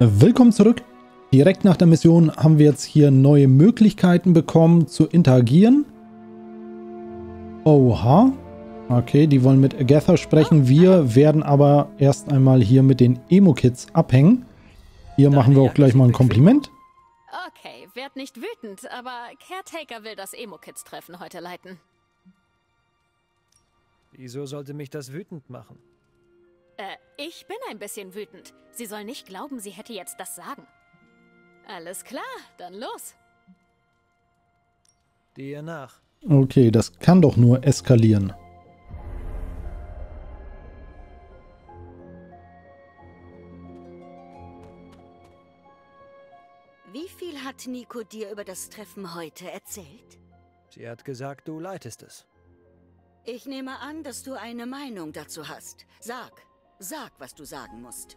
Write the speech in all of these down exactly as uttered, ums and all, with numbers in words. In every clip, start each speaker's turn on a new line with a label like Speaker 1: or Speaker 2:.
Speaker 1: Willkommen zurück. Direkt nach der Mission haben wir jetzt hier neue Möglichkeiten bekommen zu interagieren. Oha. Okay, die wollen mit Agatha sprechen. Wir werden aber erst einmal hier mit den Emo-Kids abhängen. Hier machen wir auch gleich mal ein Kompliment.
Speaker 2: Okay, werd nicht wütend, aber Caretaker will das Emo-Kids-Treffen heute leiten.
Speaker 3: Wieso sollte mich das wütend machen?
Speaker 2: Äh, ich bin ein bisschen wütend. Sie soll nicht glauben, sie hätte jetzt das Sagen. Alles klar, dann los.
Speaker 3: Dir nach.
Speaker 1: Okay, das kann doch nur eskalieren.
Speaker 4: Wie viel hat Nico dir über das Treffen heute erzählt?
Speaker 3: Sie hat gesagt, du leitest es.
Speaker 4: Ich nehme an, dass du eine Meinung dazu hast. Sag, sag, was du sagen musst.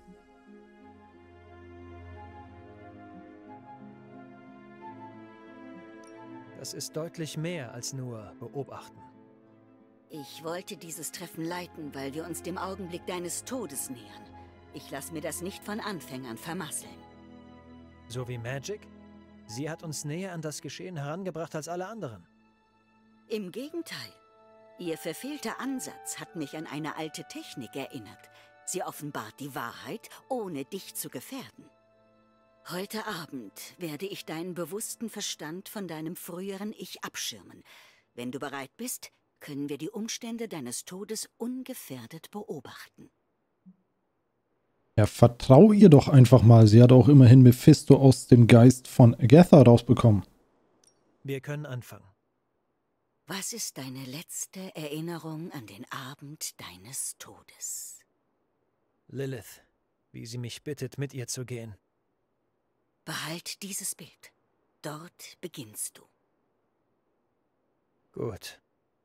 Speaker 3: Das ist deutlich mehr als nur beobachten.
Speaker 4: Ich wollte dieses Treffen leiten, weil wir uns dem Augenblick deines Todes nähern. Ich lasse mir das nicht von Anfängern vermasseln.
Speaker 3: So wie Magic? Sie hat uns näher an das Geschehen herangebracht als alle anderen.
Speaker 4: Im Gegenteil. Ihr verfehlter Ansatz hat mich an eine alte Technik erinnert. Sie offenbart die Wahrheit, ohne dich zu gefährden. Heute Abend werde ich deinen bewussten Verstand von deinem früheren Ich abschirmen. Wenn du bereit bist, können wir die Umstände deines Todes ungefährdet beobachten.
Speaker 1: Ja, vertrau ihr doch einfach mal. Sie hat auch immerhin Mephisto aus dem Geist von Agatha rausbekommen.
Speaker 3: Wir können anfangen.
Speaker 4: Was ist deine letzte Erinnerung an den Abend deines Todes?
Speaker 3: Lilith, wie sie mich bittet, mit ihr zu gehen.
Speaker 4: Behalt dieses Bild. Dort beginnst du.
Speaker 3: Gut.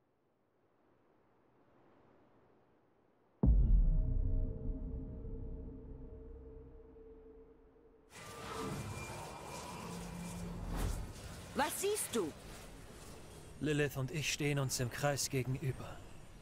Speaker 4: Was siehst du?
Speaker 3: Lilith und ich stehen uns im Kreis gegenüber.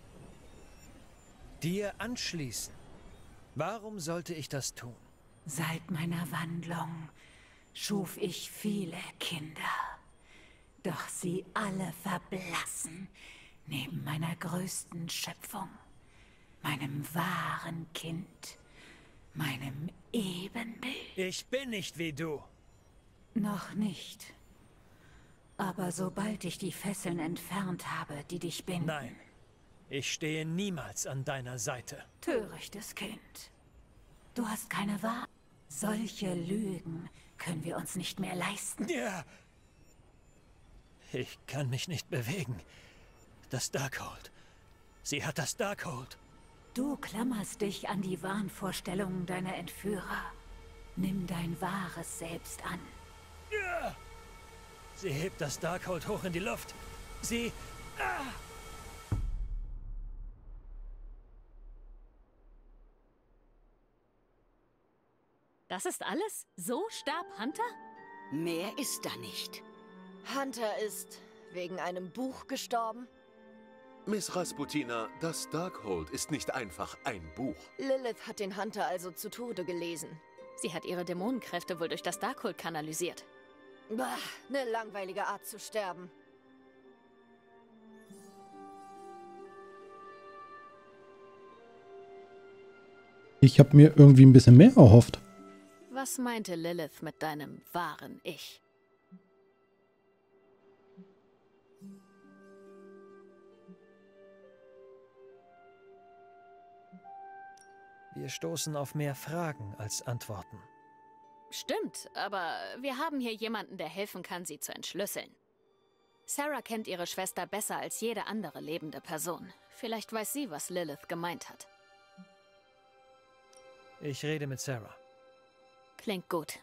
Speaker 3: Dir anschließen. Warum sollte ich das tun?
Speaker 5: Seit meiner Wandlung schuf ich viele Kinder. Doch sie alle verblassen neben meiner größten Schöpfung, meinem wahren Kind, meinem Ebenbild.
Speaker 3: Ich bin nicht wie du.
Speaker 5: Noch nicht. Aber sobald ich die Fesseln entfernt habe, die dich binden...
Speaker 3: Nein, ich stehe niemals an deiner Seite.
Speaker 5: Törichtes Kind. Du hast keine Wahrheit. Solche Lügen können wir uns nicht mehr leisten.
Speaker 3: Ja. Ich kann mich nicht bewegen. Das Darkhold. Sie hat das Darkhold.
Speaker 5: Du klammerst dich an die Wahnvorstellungen deiner Entführer. Nimm dein wahres Selbst an.
Speaker 3: Ja. Sie hebt das Darkhold hoch in die Luft. Sie... Ah.
Speaker 2: Das ist alles? So starb Hunter?
Speaker 4: Mehr ist da nicht.
Speaker 6: Hunter ist wegen einem Buch gestorben?
Speaker 7: Miss Rasputina, das Darkhold ist nicht einfach ein Buch.
Speaker 6: Lilith hat den Hunter also zu Tode gelesen.
Speaker 2: Sie hat ihre Dämonenkräfte wohl durch das Darkhold kanalisiert.
Speaker 6: Bah, eine langweilige Art zu sterben.
Speaker 1: Ich habe mir irgendwie ein bisschen mehr erhofft.
Speaker 2: Was meinte Lilith mit deinem wahren Ich?
Speaker 3: Wir stoßen auf mehr Fragen als Antworten.
Speaker 2: Stimmt, aber wir haben hier jemanden, der helfen kann, sie zu entschlüsseln. Sarah kennt ihre Schwester besser als jede andere lebende Person. Vielleicht weiß sie, was Lilith gemeint hat.
Speaker 3: Ich rede mit Sarah.
Speaker 2: Klingt gut.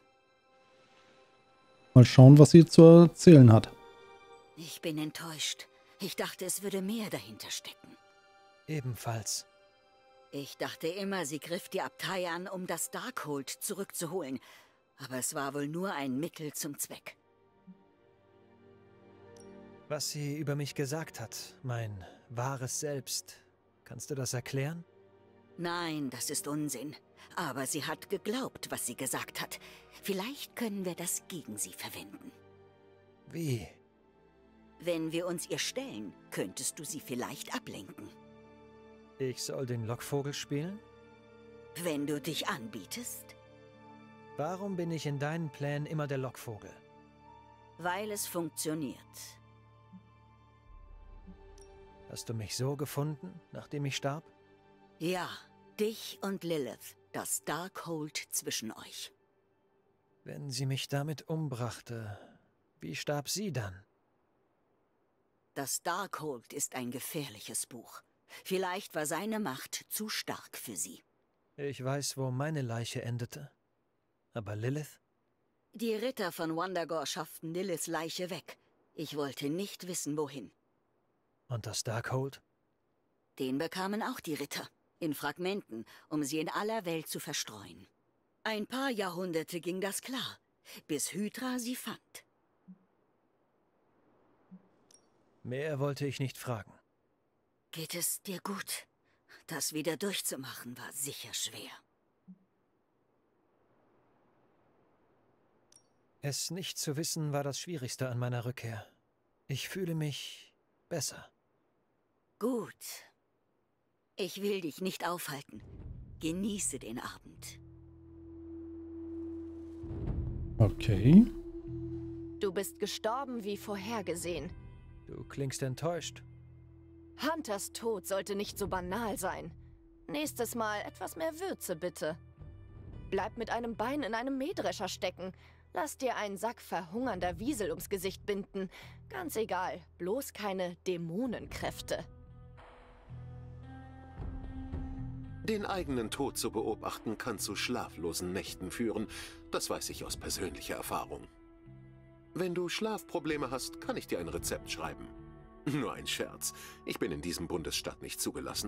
Speaker 1: Mal schauen, was sie zu erzählen hat.
Speaker 4: Ich bin enttäuscht. Ich dachte, es würde mehr dahinter stecken.
Speaker 3: Ebenfalls.
Speaker 4: Ich dachte immer, sie griff die Abtei an, um das Darkhold zurückzuholen. Aber es war wohl nur ein Mittel zum Zweck.
Speaker 3: Was sie über mich gesagt hat, mein wahres Selbst, kannst du das erklären?
Speaker 4: Nein, das ist Unsinn. Aber sie hat geglaubt, was sie gesagt hat. Vielleicht können wir das gegen sie verwenden.
Speaker 3: Wie?
Speaker 4: Wenn wir uns ihr stellen, könntest du sie vielleicht ablenken.
Speaker 3: Ich soll den Lockvogel spielen?
Speaker 4: Wenn du dich anbietest?
Speaker 3: Warum bin ich in deinen Plänen immer der Lockvogel?
Speaker 4: Weil es funktioniert.
Speaker 3: Hast du mich so gefunden, nachdem ich starb?
Speaker 4: Ja, dich und Lilith, das Darkhold zwischen euch.
Speaker 3: Wenn sie mich damit umbrachte, wie starb sie dann?
Speaker 4: Das Darkhold ist ein gefährliches Buch. Vielleicht war seine Macht zu stark für sie.
Speaker 3: Ich weiß, wo meine Leiche endete. Aber Lilith?
Speaker 4: Die Ritter von Wundagore schafften Liliths Leiche weg. Ich wollte nicht wissen, wohin.
Speaker 3: Und das Darkhold?
Speaker 4: Den bekamen auch die Ritter. In Fragmenten, um sie in aller Welt zu verstreuen. Ein paar Jahrhunderte ging das klar, bis Hydra sie fand.
Speaker 3: Mehr wollte ich nicht fragen.
Speaker 4: Geht es dir gut? Das wieder durchzumachen war sicher schwer.
Speaker 3: Es nicht zu wissen war das Schwierigste an meiner Rückkehr. Ich fühle mich besser.
Speaker 4: Gut. Ich will dich nicht aufhalten. Genieße den Abend.
Speaker 1: Okay.
Speaker 6: Du bist gestorben wie vorhergesehen.
Speaker 3: Du klingst enttäuscht.
Speaker 6: Hunters Tod sollte nicht so banal sein. Nächstes Mal etwas mehr Würze, bitte. Bleib mit einem Bein in einem Mähdrescher stecken. Lass dir einen Sack verhungernder Wiesel ums Gesicht binden. Ganz egal, bloß keine Dämonenkräfte.
Speaker 7: Den eigenen Tod zu beobachten, kann zu schlaflosen Nächten führen. Das weiß ich aus persönlicher Erfahrung. Wenn du Schlafprobleme hast, kann ich dir ein Rezept schreiben. Nur ein Scherz. Ich bin in diesem Bundesstaat nicht zugelassen.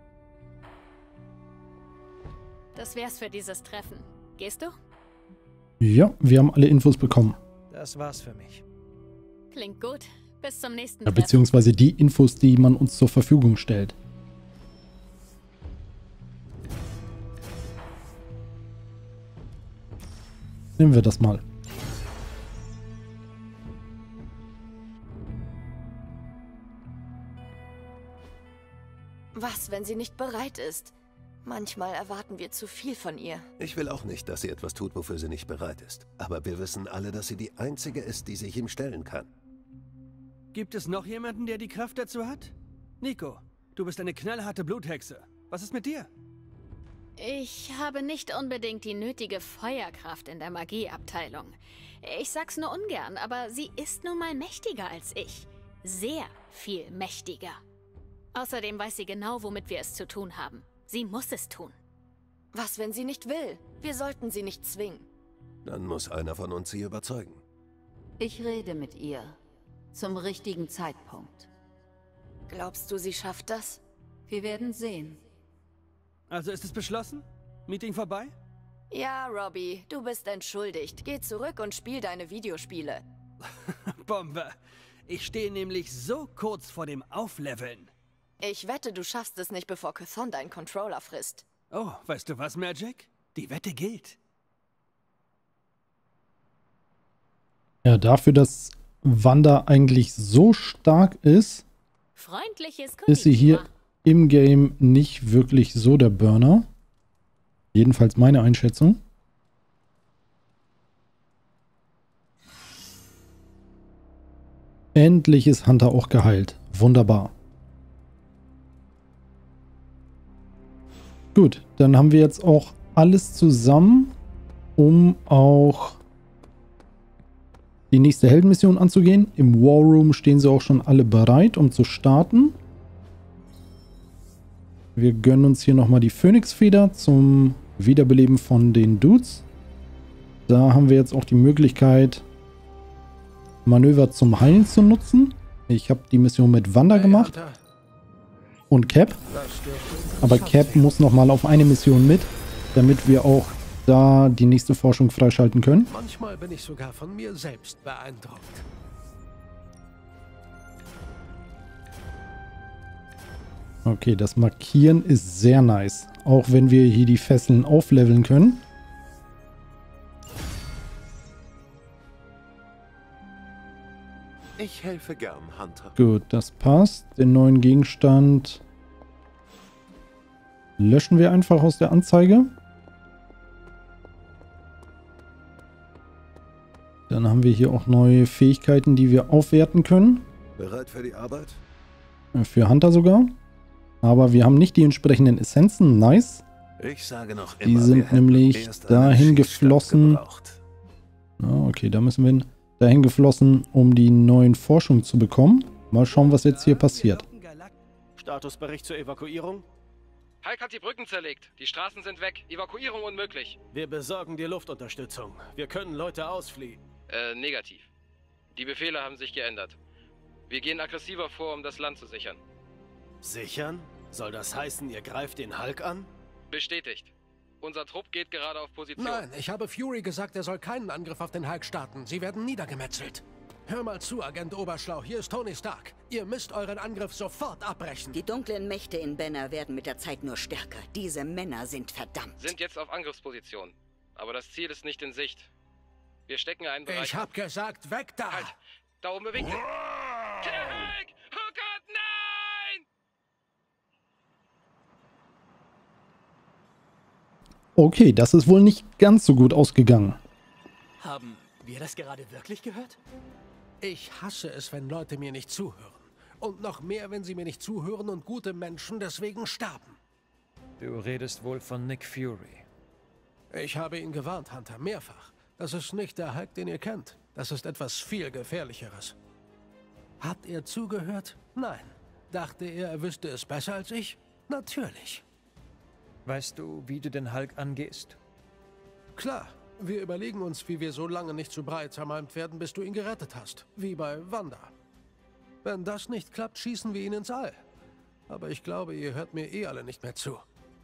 Speaker 2: Das wär's für dieses Treffen. Gehst du?
Speaker 1: Ja, wir haben alle Infos bekommen.
Speaker 3: Das war's für mich.
Speaker 2: Klingt gut. Bis zum nächsten
Speaker 1: Ja,
Speaker 2: Treffen.
Speaker 1: beziehungsweise die Infos, die man uns zur Verfügung stellt. Nehmen wir das mal.
Speaker 6: Was, wenn sie nicht bereit ist? Manchmal erwarten wir zu viel von ihr.
Speaker 8: Ich will auch nicht, dass sie etwas tut, wofür sie nicht bereit ist. Aber wir wissen alle, dass sie die Einzige ist, die sich ihm stellen kann.
Speaker 9: Gibt es noch jemanden, der die Kraft dazu hat? Nico, du bist eine knallharte Bluthexe. Was ist mit dir?
Speaker 2: Ich habe nicht unbedingt die nötige Feuerkraft in der Magieabteilung. Ich sag's nur ungern, aber sie ist nun mal mächtiger als ich. Sehr viel mächtiger. Außerdem weiß sie genau, womit wir es zu tun haben. Sie muss es tun.
Speaker 6: Was, wenn sie nicht will? Wir sollten sie nicht zwingen.
Speaker 8: Dann muss einer von uns sie überzeugen.
Speaker 5: Ich rede mit ihr. Zum richtigen Zeitpunkt.
Speaker 6: Glaubst du, sie schafft das?
Speaker 5: Wir werden sehen.
Speaker 9: Also ist es beschlossen? Meeting vorbei?
Speaker 6: Ja, Robbie, du bist entschuldigt. Geh zurück und spiel deine Videospiele.
Speaker 9: Bombe. Ich stehe nämlich so kurz vor dem Aufleveln.
Speaker 6: Ich wette, du schaffst es nicht, bevor Chthon deinen Controller frisst.
Speaker 9: Oh, weißt du was, Magic? Die Wette gilt.
Speaker 1: Ja, dafür, dass Wanda eigentlich so stark ist,
Speaker 2: Freundliches
Speaker 1: ist sie hier im Game nicht wirklich so der Burner. Jedenfalls meine Einschätzung. Endlich ist Hunter auch geheilt. Wunderbar. Gut, dann haben wir jetzt auch alles zusammen, um auch die nächste Heldenmission anzugehen. Im War Room stehen sie auch schon alle bereit, um zu starten. Wir gönnen uns hier nochmal die Phönixfeder zum Wiederbeleben von den Dudes. Da haben wir jetzt auch die Möglichkeit, Manöver zum Heilen zu nutzen. Ich habe die Mission mit Wanda gemacht. Und Cap. Aber Cap muss nochmal auf eine Mission mit, damit wir auch da die nächste Forschung freischalten können.
Speaker 8: Manchmal bin ich sogar von mir selbst beeindruckt.
Speaker 1: Okay, das Markieren ist sehr nice. auch wenn wir hier die Fesseln aufleveln können.
Speaker 7: Ich helfe gern, Hunter.
Speaker 1: Gut, das passt. Den neuen Gegenstand löschen wir einfach aus der Anzeige. Dann haben wir hier auch neue Fähigkeiten, die wir aufwerten können.
Speaker 8: Bereit für die Arbeit?
Speaker 1: Für Hunter sogar. Aber wir haben nicht die entsprechenden Essenzen. Nice.
Speaker 8: Ich sage noch
Speaker 1: Die
Speaker 8: immer, wir
Speaker 1: sind
Speaker 8: hätten
Speaker 1: nämlich
Speaker 8: erst einen
Speaker 1: dahin
Speaker 8: Schießstand
Speaker 1: geflossen.
Speaker 8: gebraucht.
Speaker 1: Ah, okay, da müssen wir hin. Dahin geflossen, um die neuen Forschungen zu bekommen. Mal schauen, was jetzt hier passiert.
Speaker 10: Statusbericht zur Evakuierung?
Speaker 11: Hulk hat die Brücken zerlegt. Die Straßen sind weg. Evakuierung unmöglich.
Speaker 10: Wir besorgen dir Luftunterstützung. Wir können Leute ausfliehen.
Speaker 11: Äh, negativ. Die Befehle haben sich geändert. Wir gehen aggressiver vor, um das Land zu sichern.
Speaker 10: Sichern? Soll das heißen, ihr greift den Hulk an?
Speaker 11: Bestätigt. Unser Trupp geht gerade auf Position.
Speaker 12: Nein, ich habe Fury gesagt, er soll keinen Angriff auf den Hulk starten. Sie werden niedergemetzelt. Hör mal zu, Agent Oberschlau. Hier ist Tony Stark. Ihr müsst euren Angriff sofort abbrechen.
Speaker 4: Die dunklen Mächte in Banner werden mit der Zeit nur stärker. Diese Männer sind verdammt.
Speaker 11: Sind jetzt auf Angriffsposition. Aber das Ziel ist nicht in Sicht. Wir stecken einen Bereich...
Speaker 12: Ich hab gesagt, weg da!
Speaker 11: Halt! Da oben bewegt sich... Kill Hulk! Oh Gott, nein!
Speaker 1: Okay, das ist wohl nicht ganz so gut ausgegangen.
Speaker 10: Haben wir das gerade wirklich gehört?
Speaker 12: Ich hasse es, wenn Leute mir nicht zuhören. Und noch mehr, wenn sie mir nicht zuhören und gute Menschen deswegen sterben.
Speaker 3: Du redest wohl von Nick Fury.
Speaker 12: Ich habe ihn gewarnt, Hunter, mehrfach. Das ist nicht der Hulk, den ihr kennt. Das ist etwas viel Gefährlicheres. Hat er zugehört? Nein. Dachte er, er wüsste es besser als ich? Natürlich.
Speaker 3: Weißt du, wie du den Hulk angehst?
Speaker 12: Klar. Wir überlegen uns, wie wir so lange nicht zu Brei zermalmt werden, bis du ihn gerettet hast. Wie bei Wanda. Wenn das nicht klappt, schießen wir ihn ins All. Aber ich glaube, ihr hört mir eh alle nicht mehr zu.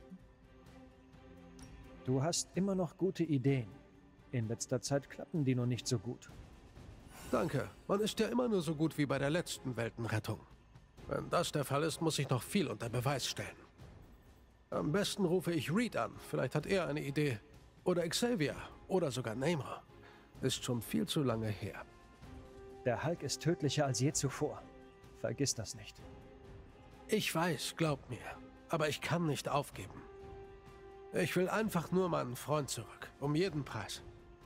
Speaker 3: Du hast immer noch gute Ideen. In letzter Zeit klappen die nur nicht so gut.
Speaker 12: Danke. Man ist ja immer nur so gut wie bei der letzten Weltenrettung. Wenn das der Fall ist, muss ich noch viel unter Beweis stellen. Am besten rufe ich Reed an. Vielleicht hat er eine Idee. Oder Xavier. Oder sogar Namor. Ist schon viel zu lange her.
Speaker 3: Der Hulk ist tödlicher als je zuvor. Vergiss das nicht.
Speaker 12: Ich weiß, glaubt mir. Aber ich kann nicht aufgeben. Ich will einfach nur meinen Freund zurück. Um jeden Preis.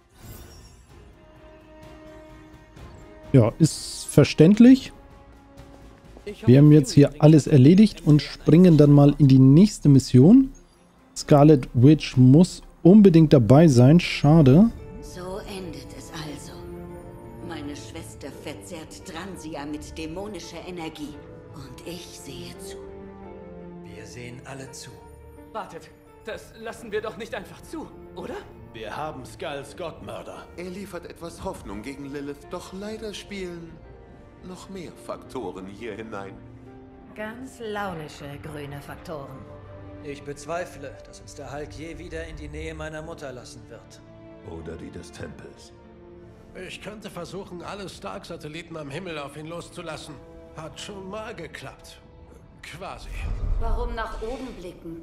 Speaker 1: Ja, ist verständlich. Wir haben jetzt hier alles erledigt und springen dann mal in die nächste Mission. Scarlet Witch muss unbedingt dabei sein. Schade.
Speaker 4: So endet es also. Meine Schwester verzehrt Transia mit dämonischer Energie. Und ich sehe zu.
Speaker 13: Wir sehen alle zu.
Speaker 14: Wartet, das lassen wir doch nicht einfach zu, oder?
Speaker 10: Wir haben Skulls Gottmörder.
Speaker 7: Er liefert etwas Hoffnung gegen Lilith, doch leider spielen noch mehr Faktoren hier hinein.
Speaker 5: Ganz launische grüne Faktoren.
Speaker 13: Ich bezweifle, dass uns der Hulk je wieder in die Nähe meiner Mutter lassen wird.
Speaker 8: Oder die des Tempels.
Speaker 12: Ich könnte versuchen, alle Stark-Satelliten am Himmel auf ihn loszulassen. Hat schon mal geklappt. Quasi.
Speaker 4: Warum nach oben blicken?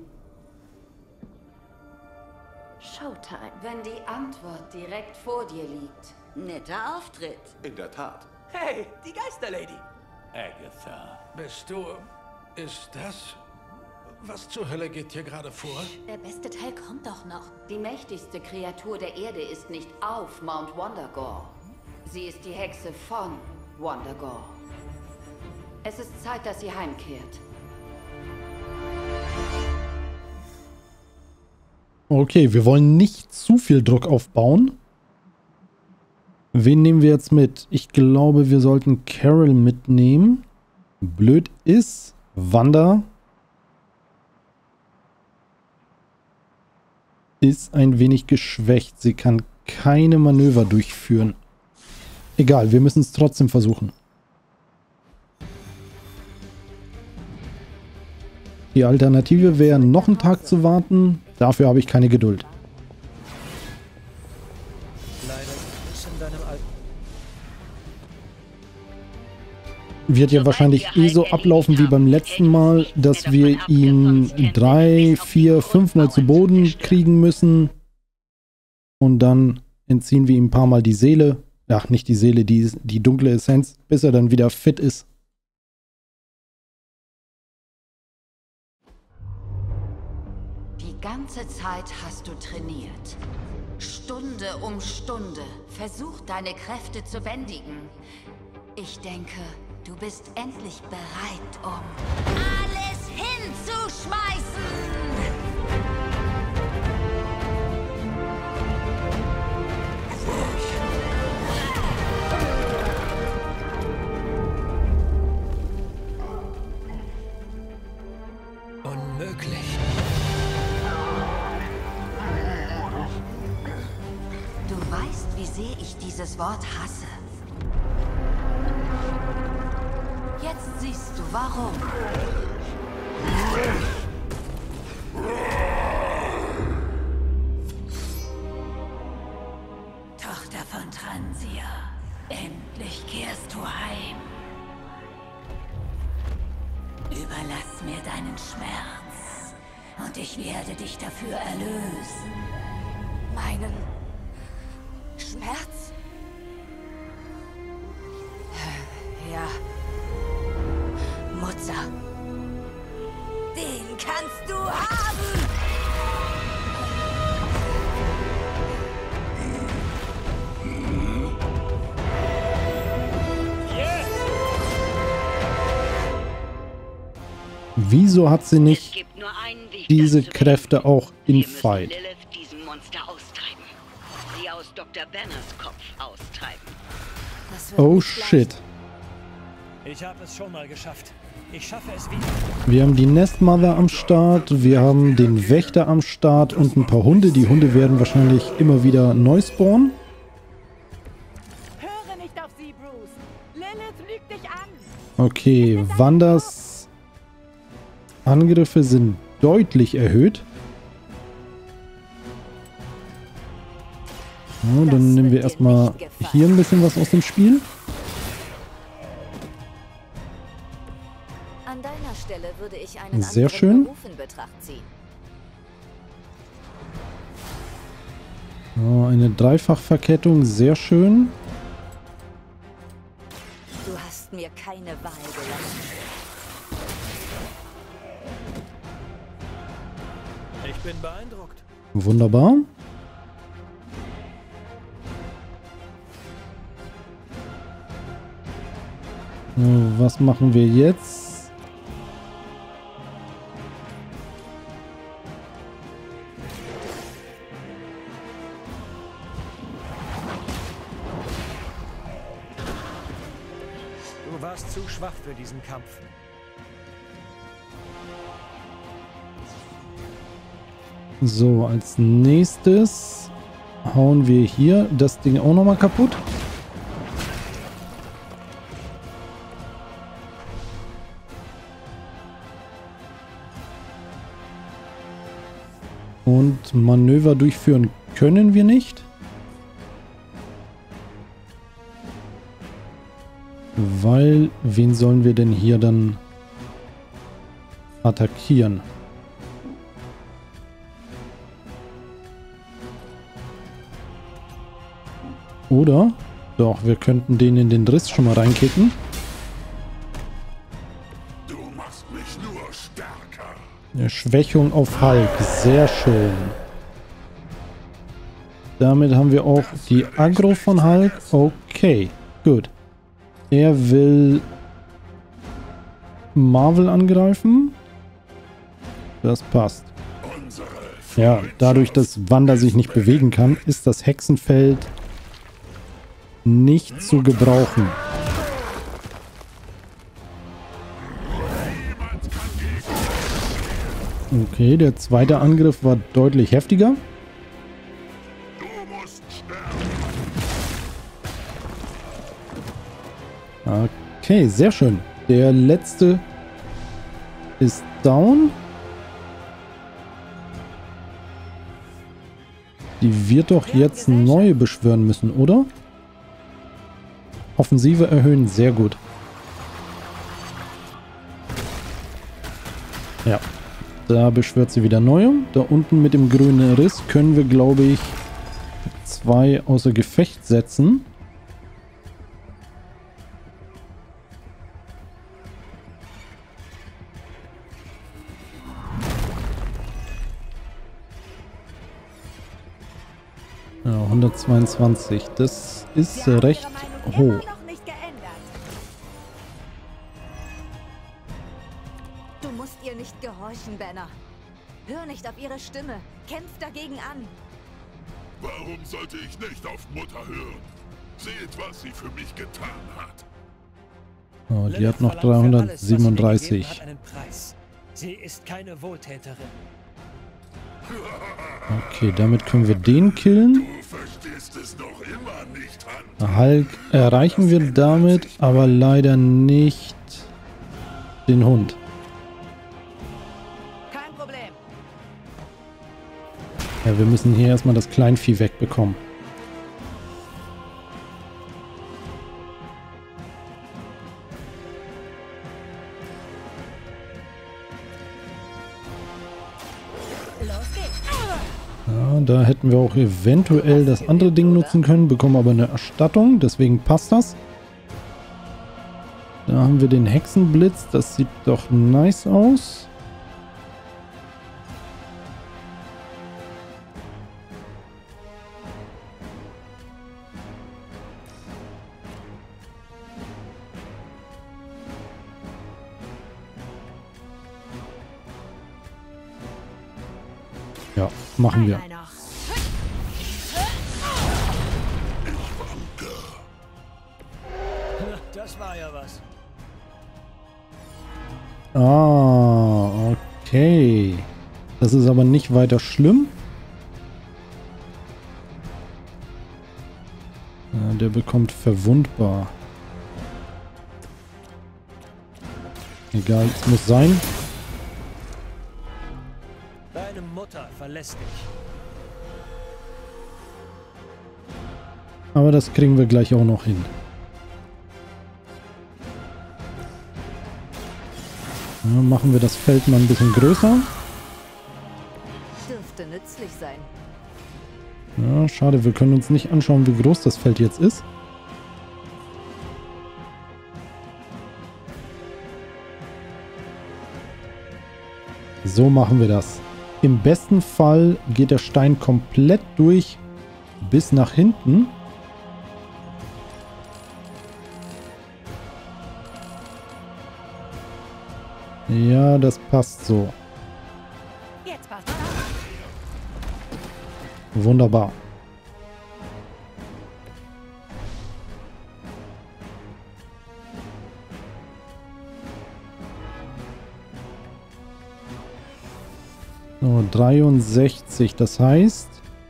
Speaker 6: Showtime.
Speaker 4: Wenn die Antwort direkt vor dir liegt. Netter Auftritt.
Speaker 7: In der Tat.
Speaker 14: Hey, die Geisterlady.
Speaker 10: Agatha.
Speaker 12: Bist du... Ist das... Was zur Hölle geht hier gerade vor?
Speaker 2: Der beste Teil kommt doch noch.
Speaker 4: Die mächtigste Kreatur der Erde ist nicht auf Mount Wundagore. Sie ist die Hexe von Wundagore. Es ist Zeit, dass sie heimkehrt.
Speaker 1: Okay, wir wollen nicht zu viel Druck aufbauen. Wen nehmen wir jetzt mit? Ich glaube, wir sollten Carol mitnehmen. Blöd ist, Wanda ist ein wenig geschwächt. Sie kann keine Manöver durchführen. Egal, wir müssen es trotzdem versuchen. Die Alternative wäre, noch einen Tag zu warten. Dafür habe ich keine Geduld.
Speaker 13: Leider gibt es in deinem alten...
Speaker 1: wird ja wahrscheinlich eh so ablaufen wie beim letzten Mal, dass wir ihn drei, vier, fünf Mal zu Boden kriegen müssen. Und dann entziehen wir ihm ein paar Mal die Seele. Ach, nicht die Seele, die, die dunkle Essenz, bis er dann wieder fit ist.
Speaker 5: Die ganze Zeit hast du trainiert. Stunde um Stunde. Versuch, deine Kräfte zu bändigen. Ich denke, du bist endlich bereit, um alles hinzuschmeißen!
Speaker 13: Unmöglich.
Speaker 5: Du weißt, wie sehr ich dieses Wort hasse. Jetzt siehst du, warum. Tochter von Transia, endlich kehrst du heim. Überlass mir deinen Schmerz und ich werde dich dafür erlösen.
Speaker 6: Meinen Schmerz? Ja. Mutter.
Speaker 5: Den kannst du haben!
Speaker 1: Wieso hat sie nicht diese Kräfte auch in Fight?
Speaker 4: Diesem Monster austreiben. Sie aus Doktor Banners Kopf austreiben.
Speaker 1: Oh shit.
Speaker 3: Ich habe es schon mal geschafft. Ich schaffe es wieder.
Speaker 1: Wir haben die Nestmother am Start, wir haben den Wächter am Start und ein paar Hunde. Die Hunde werden wahrscheinlich immer wieder neu spawnen.
Speaker 15: Höre nicht auf sie, Bruce. Lilith lügt dich an.
Speaker 1: Okay, Wanders Angriffe sind deutlich erhöht. Ja, dann nehmen wir erstmal hier ein bisschen was aus dem Spiel.
Speaker 6: An deiner Stelle würde ich einen
Speaker 1: Sehr
Speaker 6: anderen
Speaker 1: schön.
Speaker 6: Beruf in Betracht ziehen.
Speaker 1: Ja, eine Dreifachverkettung, sehr schön.
Speaker 4: Du hast mir keine Wahl gelassen.
Speaker 3: Ich bin beeindruckt.
Speaker 1: Wunderbar. So, was machen wir jetzt?
Speaker 3: Du warst zu schwach für diesen Kampf.
Speaker 1: So, als nächstes hauen wir hier das Ding auch nochmal kaputt. Und Manöver durchführen können wir nicht. Weil, wen sollen wir denn hier dann attackieren? Oder? Doch, wir könnten den in den Driss schon mal reinkicken.
Speaker 16: Du machst mich nur stärker.
Speaker 1: Eine Schwächung auf Hulk. Sehr schön. Damit haben wir auch die Aggro von Hulk. Okay, gut. Er will Marvel angreifen. Das passt. Ja, dadurch, dass Wanda sich nicht bewegen kann, ist das Hexenfeld nicht zu gebrauchen. Okay, der zweite Angriff war deutlich heftiger. Okay, sehr schön. Der letzte ist down. Die wird doch jetzt neue beschwören müssen, oder? Offensive erhöhen, sehr gut. Da beschwört sie wieder neue. Da unten mit dem grünen Riss können wir, glaube ich, zwei außer Gefecht setzen. Ja, hundertzweiundzwanzig. Das ist recht hoch.
Speaker 17: Du musst ihr nicht gehorchen, Banner. Hör nicht auf ihre Stimme. Kämpf dagegen an.
Speaker 16: Warum sollte ich nicht auf Mutter hören? Seht, was sie für mich getan hat.
Speaker 1: Oh, die hat noch dreihundertsiebenunddreißig.
Speaker 3: Sie ist keine Wohltäterin.
Speaker 1: Okay, damit können wir den killen. Hulk erreichen wir damit, aber leider nicht den Hund.
Speaker 15: Kein Problem.
Speaker 1: Ja, wir müssen hier erstmal das Kleinvieh wegbekommen. Ja, da hätten wir auch eventuell das andere Ding nutzen können, bekommen aber eine Erstattung, deswegen passt das. Da haben wir den Hexenblitz, das sieht doch nice aus. Ja, machen wir.
Speaker 3: Das war ja was.
Speaker 1: Ah, okay. Das ist aber nicht weiter schlimm. Ja, der bekommt verwundbar. Egal, es muss sein.
Speaker 3: Deine Mutter verlässt dich.
Speaker 1: Aber das kriegen wir gleich auch noch hin. Ja, machen wir das Feld mal ein bisschen größer.
Speaker 17: Dürfte nützlich sein.
Speaker 1: Ja, schade, wir können uns nicht anschauen, wie groß das Feld jetzt ist. So machen wir das. Im besten Fall geht der Stein komplett durch bis nach hinten. Ja, das passt so.
Speaker 15: Jetzt passt das.
Speaker 1: Wunderbar. So, dreiundsechzig, das heißt...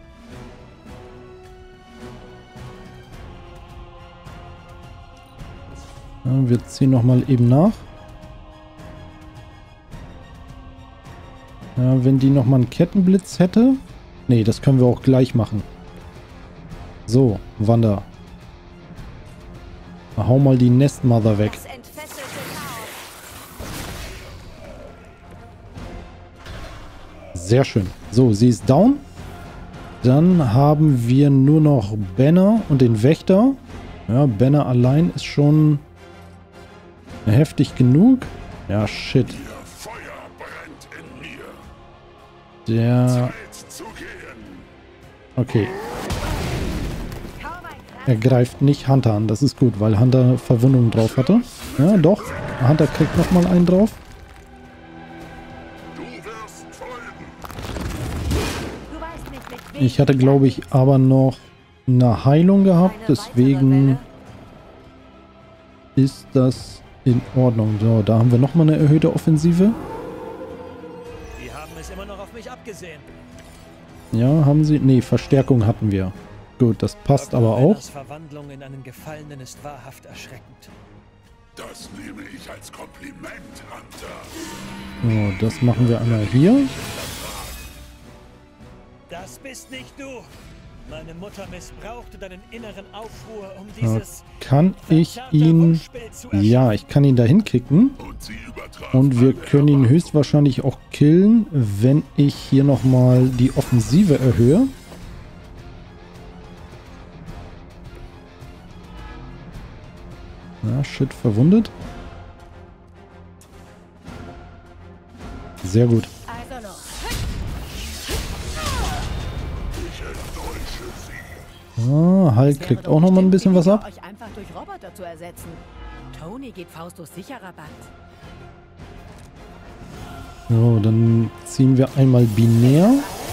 Speaker 1: Ja, wir ziehen nochmal eben nach. Ja, wenn die nochmal einen Kettenblitz hätte... Nee, das können wir auch gleich machen. So, Wanda. Hau mal die Nestmother weg. Sehr schön. So, sie ist down. Dann haben wir nur noch Banner und den Wächter. Ja, Banner allein ist schon heftig genug. Ja, shit. Der... Okay. Er greift nicht Hunter an. Das ist gut, weil Hunter Verwundung drauf hatte. Ja, doch. Hunter kriegt nochmal einen drauf. Ich hatte, glaube ich, aber noch eine Heilung gehabt. Deswegen ist das in Ordnung. So, da haben wir nochmal eine erhöhte Offensive.
Speaker 3: Die haben es immer noch auf mich abgesehen.
Speaker 1: Ja, haben sie? Nee, Verstärkung hatten wir. Gut, das passt aber auch.
Speaker 3: Banners Verwandlung in einen Gefallenen ist wahrhaft erschreckend.
Speaker 16: Das nehme ich als Kompliment, Hunter.
Speaker 1: So, das machen wir einmal hier.
Speaker 3: Das bist nicht du. Meine Mutter missbrauchte deinen inneren Aufruhr, um
Speaker 1: Ja,
Speaker 3: dieses...
Speaker 1: kann ich ihn... Ja, ich kann ihn dahin kicken. Und wir können ihn höchstwahrscheinlich auch killen, wenn ich hier nochmal die Offensive erhöhe. Ja, shit, verwundet. Sehr gut. Ah, Hulk kriegt auch nochmal ein bisschen was ab.
Speaker 15: Euch einfach durch Roboter zu ersetzen. Tony geht Faustus sicher Rabatt.
Speaker 1: So, dann ziehen wir einmal binär.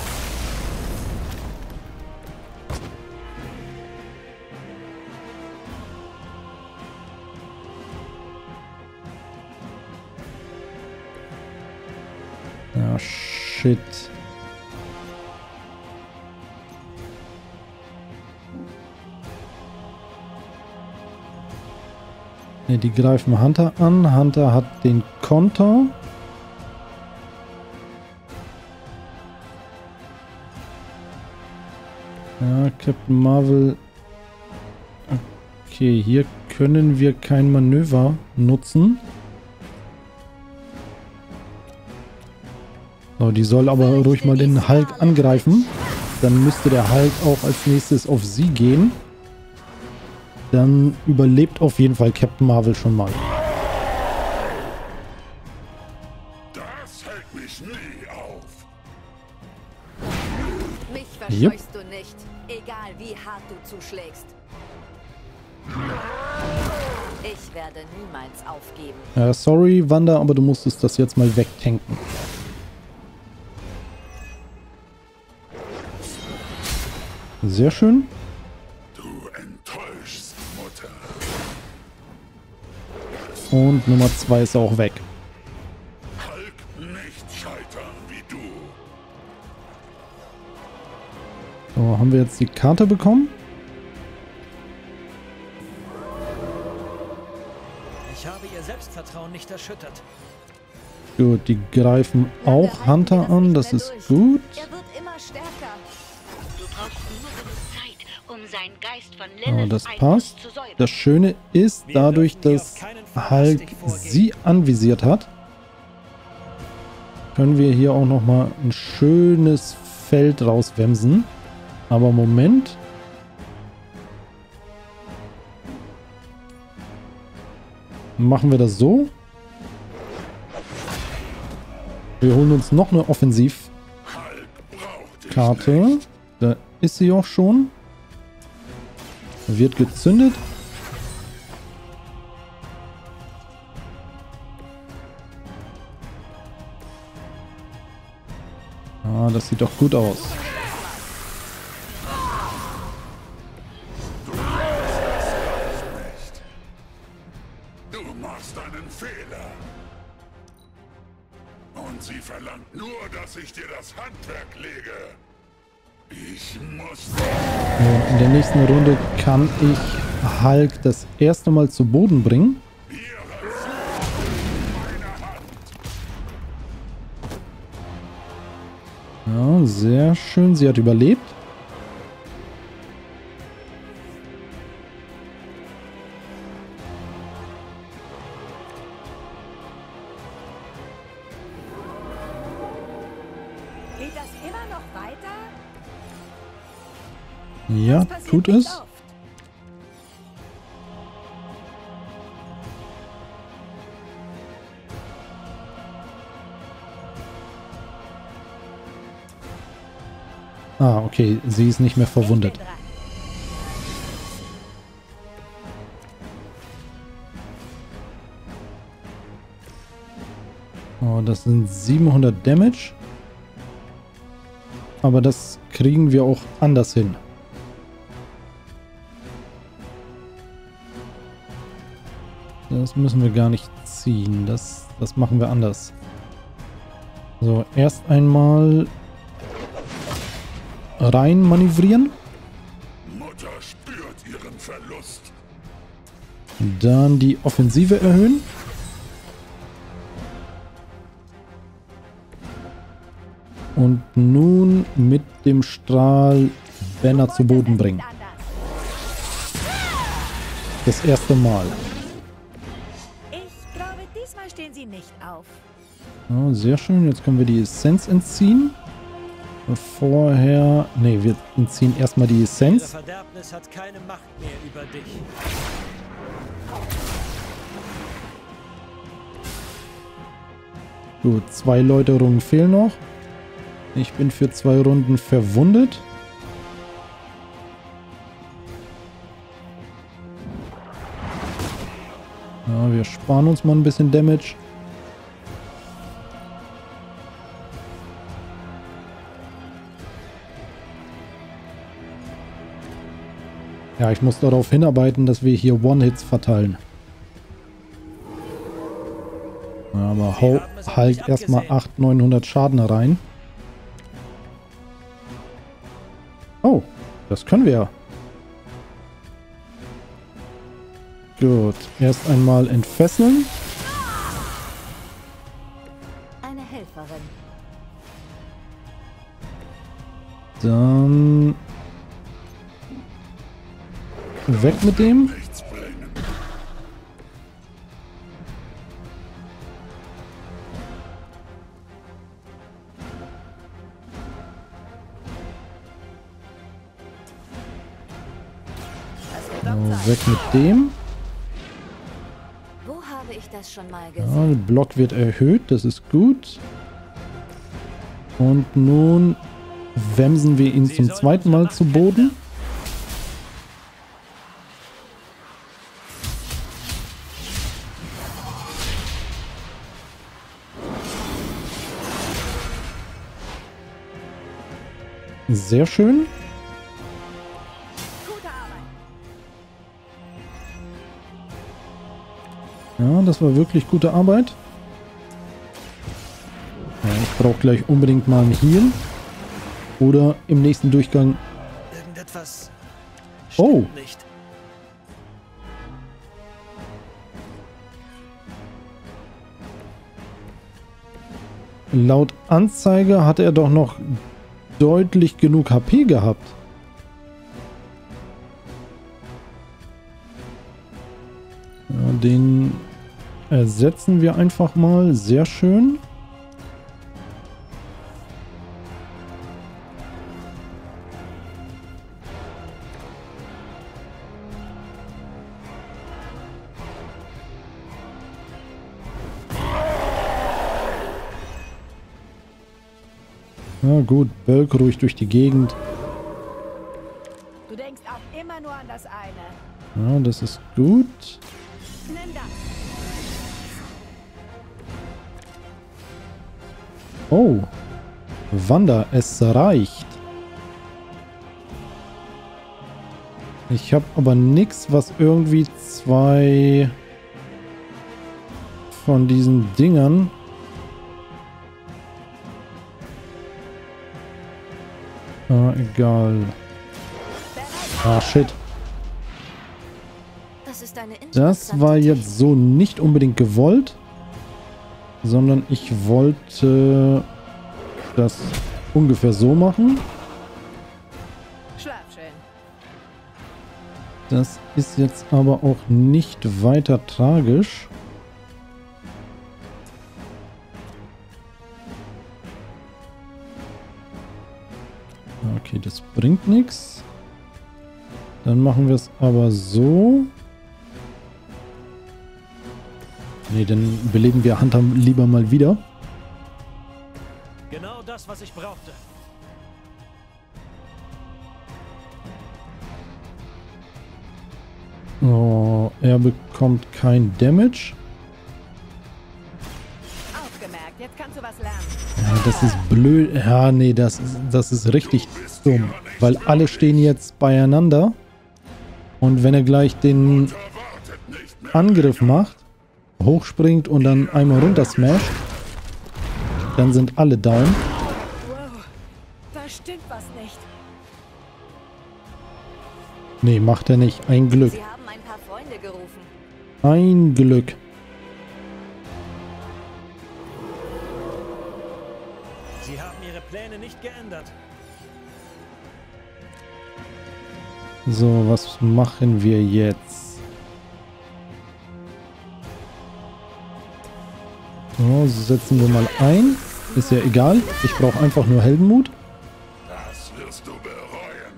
Speaker 1: Ja, shit. Ne, die greifen Hunter an. Hunter hat den Konter. Ja, Captain Marvel. Okay, hier können wir kein Manöver nutzen. So, die soll aber ruhig mal den Hulk angreifen. Dann müsste der Hulk auch als nächstes auf sie gehen. Dann überlebt auf jeden Fall Captain Marvel schon mal.
Speaker 16: Das hält mich nie auf.
Speaker 17: Mich verscheuchst du nicht, egal wie hart du zuschlägst. Ich werde niemals aufgeben.
Speaker 1: Äh, sorry, Wanda, aber du musstest das jetzt mal wegtanken. Sehr schön.
Speaker 16: Du enttäuschst, Mutter.
Speaker 1: Und Nummer zwei ist auch weg.
Speaker 16: Hulk nicht scheitern wie du.
Speaker 1: So, haben wir jetzt die Karte bekommen?
Speaker 3: Ich habe ihr Selbstvertrauen nicht erschüttert.
Speaker 1: Gut, die greifen auch Hunter an, das ist gut.
Speaker 17: Er wird immer stärker.
Speaker 4: Du brauchst nur genug Zeit, um seinen Geist von
Speaker 1: Oh,
Speaker 4: Lilith
Speaker 1: das passt.
Speaker 4: zu säubern.
Speaker 1: Das Schöne ist, dadurch, dass Hulk sie anvisiert hat, können wir hier auch nochmal ein schönes Feld rauswemsen. Aber Moment. Machen wir das so. Wir holen uns noch eine Offensivkarte. Da ist sie auch schon. Wird gezündet. Ah, das sieht doch gut aus.
Speaker 16: Du machst einen Fehler. Und sie verlangt nur, dass ich dir das Handwerk lege. Ich muss...
Speaker 1: In der nächsten Runde kann ich Hulk das erste Mal zu Boden bringen. Ja, sehr schön. Sie hat überlebt.
Speaker 15: Geht das immer noch weiter?
Speaker 1: Ja, tut es. Ah, okay. Sie ist nicht mehr verwundet. Oh, das sind siebenhundert Damage. Aber das kriegen wir auch anders hin. Das müssen wir gar nicht ziehen. Das, das machen wir anders. So, erst einmal rein manövrieren.
Speaker 16: Mutter spürt ihren Verlust.
Speaker 1: Dann die Offensive erhöhen. Und nun mit dem Strahl Banner zu Boden bringen. Das erste Mal.
Speaker 15: Ich glaube, diesmal stehen sie nicht auf.
Speaker 1: Ja, sehr schön. Jetzt können wir die Essenz entziehen. Vorher... Ne, wir entziehen erstmal die Essenz.
Speaker 3: Ihre Verderbnis hat keine Macht mehr über dich.
Speaker 1: Gut, zwei Läuterungen fehlen noch. Ich bin für zwei Runden verwundet. Ja, wir sparen uns mal ein bisschen Damage. Ja, ich muss darauf hinarbeiten, dass wir hier One-Hits verteilen. Aber hau halt erstmal achthundert, neunhundert Schaden rein. Oh, das können wir ja. Gut, erst einmal entfesseln.
Speaker 17: Eine Helferin.
Speaker 1: Dann weg mit dem. So, weg mit dem.
Speaker 17: Wo habe ich das schon mal
Speaker 1: Ja,
Speaker 17: gesehen?
Speaker 1: der Block wird erhöht, das ist gut. Und nun wemsen wir ihn zum zweiten Mal zu Boden. Sehr schön. Ja, das war wirklich gute Arbeit. Ja, ich brauche gleich unbedingt mal einen Heal. Oder im nächsten Durchgang...
Speaker 3: Irgendetwas
Speaker 1: Oh!
Speaker 3: nicht.
Speaker 1: Laut Anzeige hatte er doch noch deutlich genug H P gehabt. Ja, den ersetzen wir einfach mal. Sehr schön. Na gut, Bölk ruhig durch die Gegend.
Speaker 15: Du denkst auch immer nur an das eine.
Speaker 1: Ja, das ist gut.
Speaker 15: Nimm das.
Speaker 1: Oh. Wanda, es reicht. Ich habe aber nichts, was irgendwie zwei von diesen Dingern... Ah, egal. Ah, shit.
Speaker 17: Das ist eine
Speaker 1: Das war jetzt so nicht unbedingt gewollt, sondern ich wollte das ungefähr so machen.
Speaker 15: Schlaf schön.
Speaker 1: Das ist jetzt aber auch nicht weiter tragisch. Okay, das bringt nichts. Dann machen wir es aber so. Ne, dann beleben wir Hunter lieber mal wieder.
Speaker 3: Genau das, was ich brauchte.
Speaker 1: Oh, er bekommt kein Damage.
Speaker 15: Aufgemerkt, jetzt kannst du was lernen.
Speaker 1: Ja, das ist blöd. Ja, nee, das ist, das ist richtig dumm. Weil alle stehen jetzt beieinander. Und wenn er gleich den Angriff macht, hochspringt und dann einmal runter smasht, dann sind alle down.
Speaker 15: Wow, da stimmt was nicht.
Speaker 1: Nee, macht er nicht. Ein Glück.
Speaker 17: Sie haben ein paar Freunde gerufen.
Speaker 1: Ein Glück.
Speaker 3: Sie haben ihre Pläne nicht geändert.
Speaker 1: So, was machen wir jetzt? So, setzen wir mal ein. Ist ja egal. Ich brauche einfach nur Heldenmut.
Speaker 16: Das wirst du bereuen.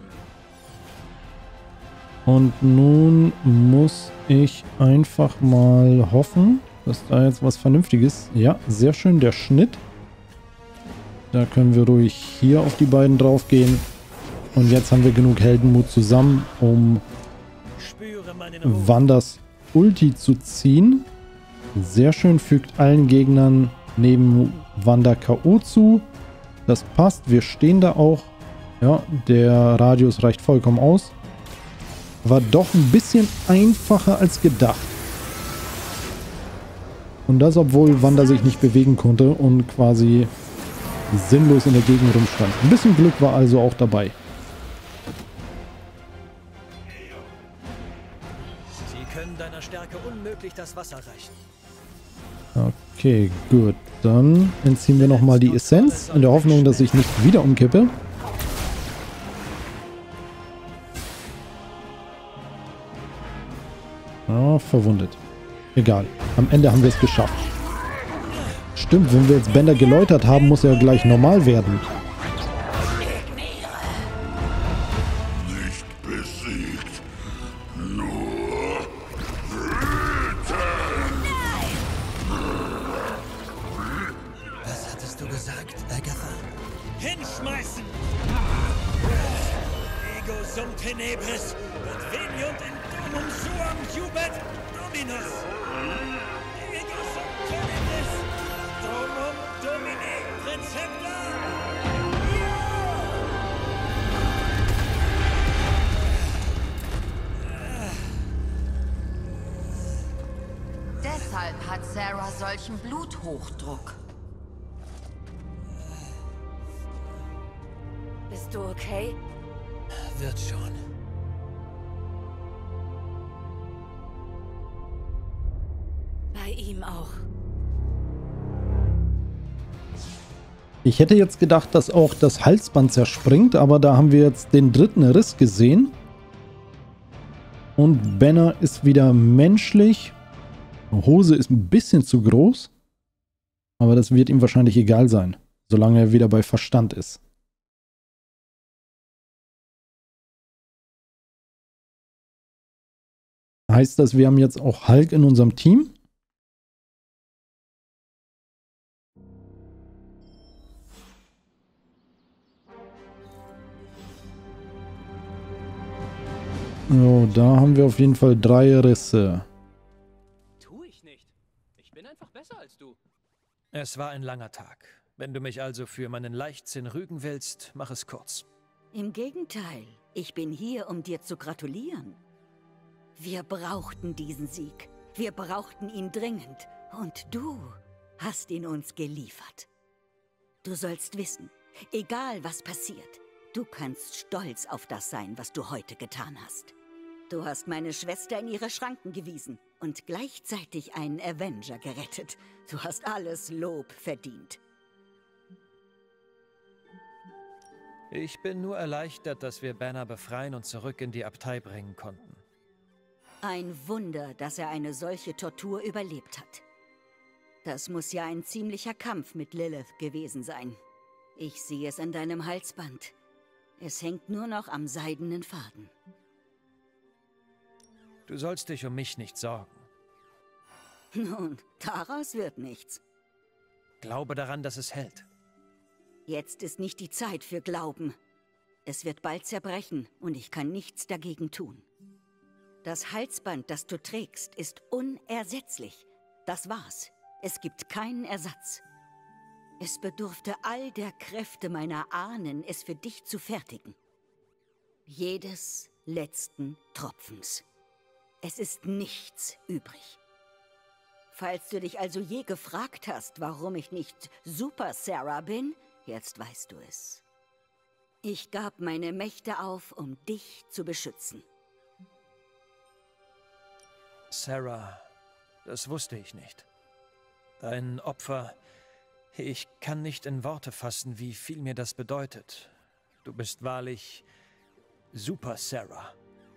Speaker 1: Und nun muss ich einfach mal hoffen, dass da jetzt was Vernünftiges... Ja, sehr schön, der Schnitt. Da können wir ruhig hier auf die beiden drauf gehen. Und jetzt haben wir genug Heldenmut zusammen, um Wanders Ulti zu ziehen. Sehr schön, fügt allen Gegnern neben Wanda K O zu. Das passt, wir stehen da auch. Ja, der Radius reicht vollkommen aus. War doch ein bisschen einfacher als gedacht. Und das, obwohl Wanda sich nicht bewegen konnte und quasi sinnlos in der Gegend rumstand. Ein bisschen Glück war also auch dabei.
Speaker 3: Sie können deiner Stärke unmöglich das Wasser reichen.
Speaker 1: Okay, gut. Dann entziehen wir nochmal die Essenz, in der Hoffnung, dass ich nicht wieder umkippe. Ah, verwundet. Egal. Am Ende haben wir es geschafft. Stimmt, wenn wir jetzt Bender geläutert haben, muss er gleich normal werden.
Speaker 16: Nicht besiegt, nur wütend.
Speaker 3: Was hattest du gesagt, Agatha? Hinschmeißen! Ego sum tenebris und veniunt in domum suam jubet dominus. Ego sum tenebris, domum domine recepta.
Speaker 5: Deshalb hat Sarah solchen Bluthochdruck.
Speaker 6: Bist du okay?
Speaker 3: Wird schon.
Speaker 6: Bei ihm auch.
Speaker 1: Ich hätte jetzt gedacht, dass auch das Halsband zerspringt, aber da haben wir jetzt den dritten Riss gesehen. Und Banner ist wieder menschlich. Hose ist ein bisschen zu groß. Aber das wird ihm wahrscheinlich egal sein, solange er wieder bei Verstand ist. Heißt das, wir haben jetzt auch Hulk in unserem Team? So, da haben wir auf jeden Fall drei Risse.
Speaker 14: Tu ich nicht. Ich bin einfach besser als du.
Speaker 3: Es war ein langer Tag. Wenn du mich also für meinen Leichtsinn rügen willst, mach es kurz.
Speaker 4: Im Gegenteil, ich bin hier, um dir zu gratulieren. Wir brauchten diesen Sieg. Wir brauchten ihn dringend. Und du hast ihn uns geliefert. Du sollst wissen, egal was passiert, du kannst stolz auf das sein, was du heute getan hast. Du hast meine Schwester in ihre Schranken gewiesen und gleichzeitig einen Avenger gerettet. Du hast alles Lob verdient.
Speaker 3: Ich bin nur erleichtert, dass wir Banner befreien und zurück in die Abtei bringen konnten.
Speaker 4: Ein Wunder, dass er eine solche Tortur überlebt hat. Das muss ja ein ziemlicher Kampf mit Lilith gewesen sein. Ich sehe es an deinem Halsband. Es hängt nur noch am seidenen Faden.
Speaker 3: Du sollst dich um mich nicht sorgen.
Speaker 4: Nun, daraus wird nichts.
Speaker 3: Glaube daran, dass es hält.
Speaker 4: Jetzt ist nicht die Zeit für Glauben. Es wird bald zerbrechen und ich kann nichts dagegen tun. Das Halsband, das du trägst, ist unersetzlich. Das war's. Es gibt keinen Ersatz. Es bedurfte all der Kräfte meiner Ahnen, es für dich zu fertigen. Jedes letzten Tropfens. Es ist nichts übrig. Falls du dich also je gefragt hast, warum ich nicht Super Sarah bin, jetzt weißt du es. Ich gab meine Mächte auf, um dich zu beschützen.
Speaker 3: Sarah, das wusste ich nicht. Dein Opfer, ich kann nicht in Worte fassen, wie viel mir das bedeutet. Du bist wahrlich Super Sarah.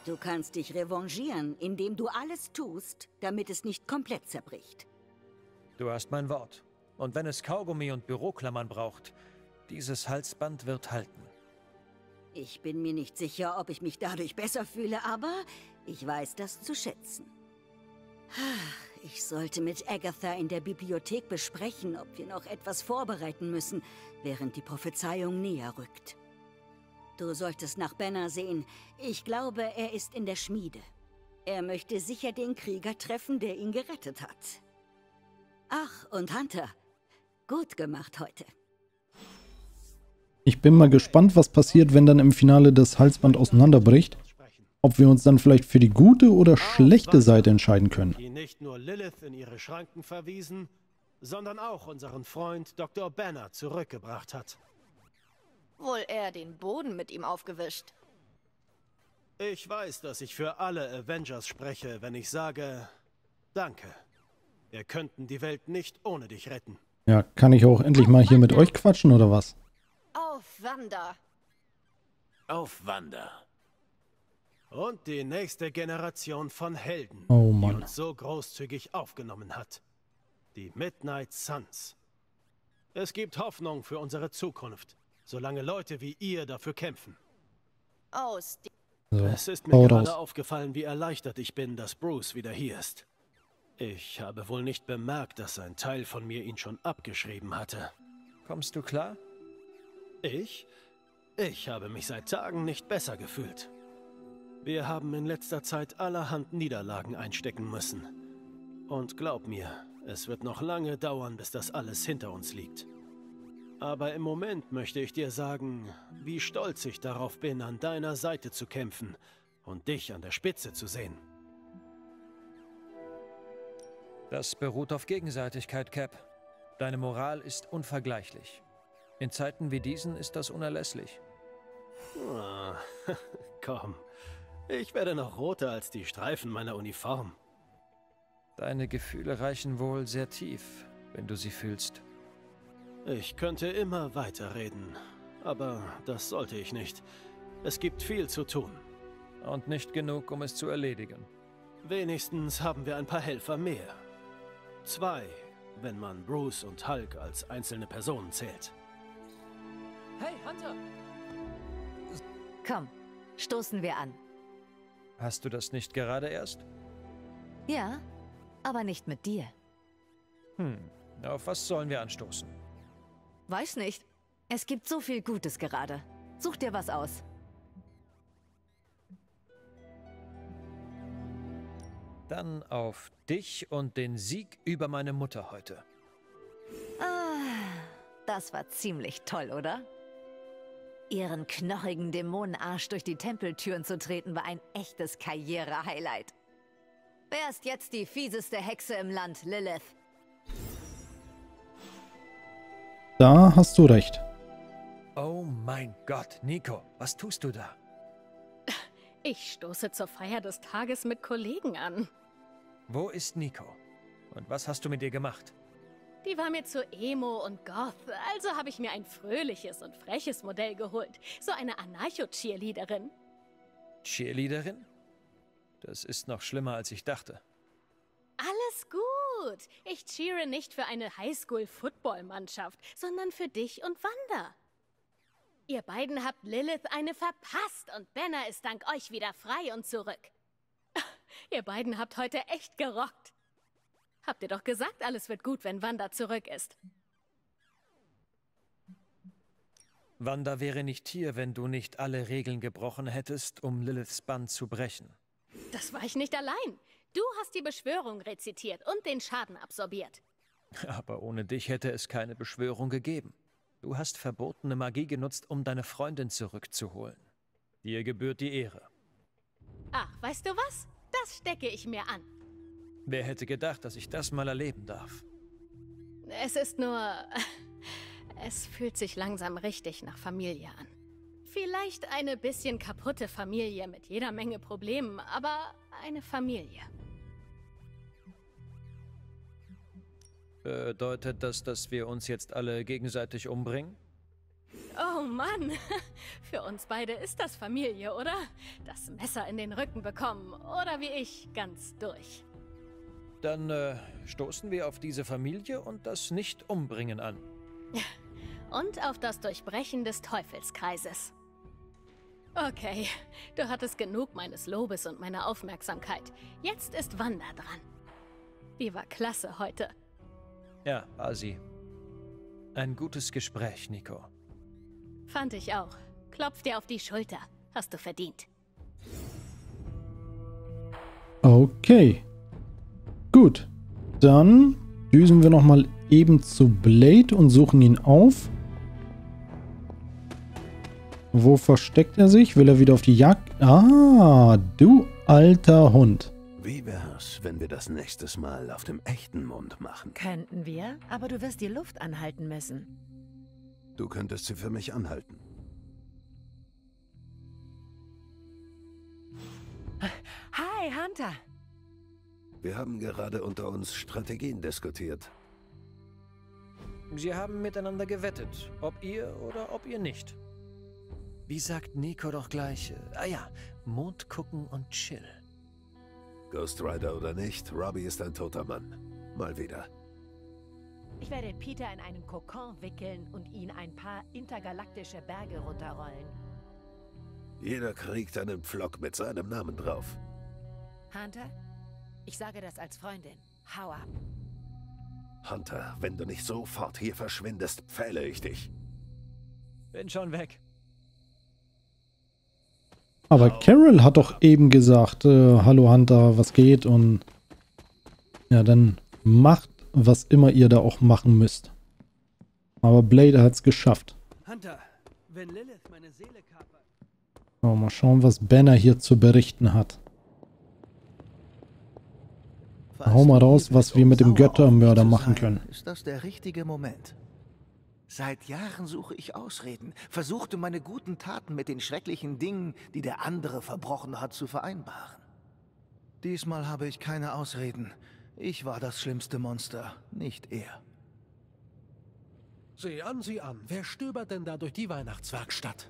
Speaker 4: Du kannst dich revanchieren, indem du alles tust, damit es nicht komplett zerbricht.
Speaker 3: Du hast mein Wort. Und wenn es Kaugummi und Büroklammern braucht, dieses Halsband wird halten.
Speaker 4: Ich bin mir nicht sicher, ob ich mich dadurch besser fühle, aber ich weiß das zu schätzen. Ich sollte mit Agatha in der Bibliothek besprechen, ob wir noch etwas vorbereiten müssen, während die Prophezeiung näher rückt. Du solltest nach Banner sehen. Ich glaube, er ist in der Schmiede. Er möchte sicher den Krieger treffen, der ihn gerettet hat. Ach, und Hunter, gut gemacht heute.
Speaker 1: Ich bin mal gespannt, was passiert, wenn dann im Finale das Halsband auseinanderbricht. Ob wir uns dann vielleicht für die gute oder schlechte Seite entscheiden können.
Speaker 10: Die nicht nur Lilith in ihre Schranken verwiesen, sondern auch unseren Freund Doktor Banner zurückgebracht hat.
Speaker 6: Wohl eher den Boden mit ihm aufgewischt.
Speaker 10: Ich weiß, dass ich für alle Avengers spreche, wenn ich sage, danke. Wir könnten die Welt nicht ohne dich retten.
Speaker 1: Ja, kann ich auch endlich mal hier mit euch quatschen, oder was?
Speaker 6: Auf Wanda.
Speaker 10: Auf Wanda. Und die nächste Generation von Helden,
Speaker 1: oh, Mann.
Speaker 10: die uns so großzügig aufgenommen hat. Die Midnight Suns. Es gibt Hoffnung für unsere Zukunft, solange Leute wie ihr dafür kämpfen.
Speaker 6: Oh,
Speaker 1: so,
Speaker 10: es ist mir gerade raus. aufgefallen, wie erleichtert ich bin, dass Bruce wieder hier ist. Ich habe wohl nicht bemerkt, dass ein Teil von mir ihn schon abgeschrieben hatte.
Speaker 3: Kommst du klar?
Speaker 10: Ich? Ich habe mich seit Tagen nicht besser gefühlt. Wir haben in letzter Zeit allerhand Niederlagen einstecken müssen. Und glaub mir, es wird noch lange dauern, bis das alles hinter uns liegt. Aber im Moment möchte ich dir sagen, wie stolz ich darauf bin, an deiner Seite zu kämpfen und dich an der Spitze zu sehen.
Speaker 3: Das beruht auf Gegenseitigkeit, Cap. Deine Moral ist unvergleichlich. In Zeiten wie diesen ist das unerlässlich.
Speaker 10: Oh, komm. Ich werde noch roter als die Streifen meiner Uniform.
Speaker 3: Deine Gefühle reichen wohl sehr tief, wenn du sie fühlst.
Speaker 10: Ich könnte immer weiterreden, aber das sollte ich nicht. Es gibt viel zu tun.
Speaker 3: Und nicht genug, um es zu erledigen.
Speaker 10: Wenigstens haben wir ein paar Helfer mehr. Zwei, wenn man Bruce und Hulk als einzelne Personen zählt.
Speaker 14: Hey, Hunter!
Speaker 17: Komm, stoßen wir an.
Speaker 3: Hast du das nicht gerade erst?
Speaker 17: Ja, aber nicht mit dir.
Speaker 3: Hm, auf was sollen wir anstoßen?
Speaker 17: Weiß nicht. Es gibt so viel Gutes gerade. Such dir was aus.
Speaker 3: Dann auf dich und den Sieg über meine Mutter heute.
Speaker 17: Ah, das war ziemlich toll, oder? Ihren knochigen Dämonenarsch durch die Tempeltüren zu treten, war ein echtes Karriere-Highlight. Wer ist jetzt die fieseste Hexe im Land, Lilith?
Speaker 1: Da hast du recht.
Speaker 3: Oh mein Gott, Nico, was tust du da?
Speaker 2: Ich stoße zur Feier des Tages mit Kollegen an.
Speaker 3: Wo ist Nico? Und was hast du mit ihr gemacht?
Speaker 2: Die war mir zu emo und goth, also habe ich mir ein fröhliches und freches Modell geholt. So eine Anarcho-Cheerleaderin.
Speaker 3: Cheerleaderin? Das ist noch schlimmer, als ich dachte.
Speaker 2: Alles gut. Ich cheere nicht für eine Highschool-Football-Mannschaft, sondern für dich und Wanda. Ihr beiden habt Lilith eine verpasst und Banner ist dank euch wieder frei und zurück. Ihr beiden habt heute echt gerockt. Habt ihr doch gesagt, alles wird gut, wenn Wanda zurück ist.
Speaker 3: Wanda wäre nicht hier, wenn du nicht alle Regeln gebrochen hättest, um Liliths Band zu brechen.
Speaker 2: Das war ich nicht allein. Du hast die Beschwörung rezitiert und den Schaden absorbiert.
Speaker 3: Aber ohne dich hätte es keine Beschwörung gegeben. Du hast verbotene Magie genutzt, um deine Freundin zurückzuholen. Dir gebührt die Ehre.
Speaker 2: Ach, weißt du was? Das stecke ich mir an.
Speaker 3: Wer hätte gedacht, dass ich das mal erleben darf?
Speaker 2: Es ist nur... Es fühlt sich langsam richtig nach Familie an. Vielleicht eine bisschen kaputte Familie mit jeder Menge Problemen, aber eine Familie.
Speaker 3: Bedeutet das, dass wir uns jetzt alle gegenseitig umbringen?
Speaker 2: Oh Mann, für uns beide ist das Familie, oder? Das Messer in den Rücken bekommen, oder wie ich, ganz durch.
Speaker 3: Dann äh, stoßen wir auf diese Familie und das Nicht-Umbringen an.
Speaker 2: Und auf das Durchbrechen des Teufelskreises. Okay, du hattest genug meines Lobes und meiner Aufmerksamkeit. Jetzt ist Wanda dran. Die war klasse heute.
Speaker 3: Ja, Asi. Ein gutes Gespräch, Nico.
Speaker 2: Fand ich auch. Klopf dir auf die Schulter. Hast du verdient.
Speaker 1: Okay. Gut. Dann düsen wir nochmal eben zu Blade und suchen ihn auf. Wo versteckt er sich? Will er wieder auf die Jagd? Ah, du alter Hund.
Speaker 8: Wie wär's, wenn wir das nächstes Mal auf dem echten Mond machen?
Speaker 15: Könnten wir, aber du wirst die Luft anhalten müssen.
Speaker 8: Du könntest sie für mich anhalten.
Speaker 15: Hi, Hunter.
Speaker 8: Wir haben gerade unter uns Strategien diskutiert.
Speaker 3: Sie haben miteinander gewettet, ob ihr oder ob ihr nicht. Wie sagt Nico doch gleich? Äh, ah ja, Mond gucken und chill.
Speaker 8: Ghost Rider oder nicht, Robbie ist ein toter Mann. Mal wieder.
Speaker 15: Ich werde Peter in einen Kokon wickeln und ihn ein paar intergalaktische Berge runterrollen.
Speaker 8: Jeder kriegt einen Pflock mit seinem Namen drauf.
Speaker 15: Hunter, ich sage das als Freundin. Hau ab.
Speaker 8: Hunter, wenn du nicht sofort hier verschwindest, pfähle ich dich.
Speaker 3: Bin schon weg.
Speaker 1: Aber Carol hat doch eben gesagt, äh, hallo Hunter, was geht? Und ja, dann macht, was immer ihr da auch machen müsst. Aber Blade hat es geschafft.
Speaker 9: Hunter, wenn Lilith meine Seele kapert.
Speaker 1: So, mal schauen, was Banner hier zu berichten hat. Hau mal raus, was wir mit dem Göttermörder machen können.
Speaker 18: Ist das der richtige Moment? Seit Jahren suche ich Ausreden, versuchte meine guten Taten mit den schrecklichen Dingen, die der andere verbrochen hat, zu vereinbaren. Diesmal habe ich keine Ausreden. Ich war das schlimmste Monster, nicht er.
Speaker 12: Sieh an, sieh an. Wer stöbert denn da durch die Weihnachtswerkstatt?